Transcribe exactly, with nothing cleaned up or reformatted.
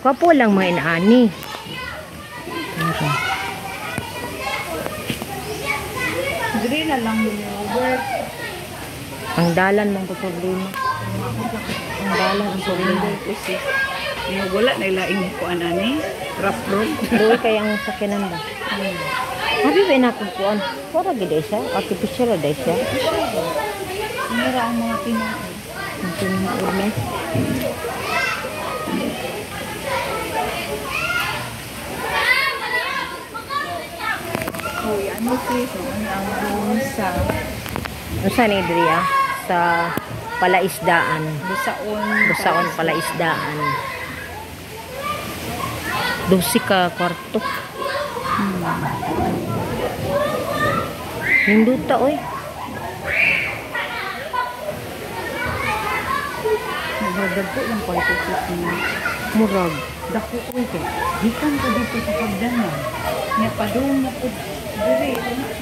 Kapo lang mga inaani. Dili na lang yung work. Ang dalan mong problema. Ang dalan ang problema. Kasi yung wala na ilaing ko anani. Rough road. Doon kaya ang sakinan ba? Habi ba inakukuan? Para gida siya? Artificial na siya? Mira ang mga tinaon. Ang tinuod na. Uy, ano sis? Ano ang doon sa Ano sa ni Dria? Sa palaisdaan. Busaon. Busaon palaisdaan. Dosi ka kwarto. Hmm. Hinduta oy. Nagdagpo lang pa ito sis niya. Murag. Dako ko ito. Hikan ko dito sa pagdanan. Nga padung na po. Diri.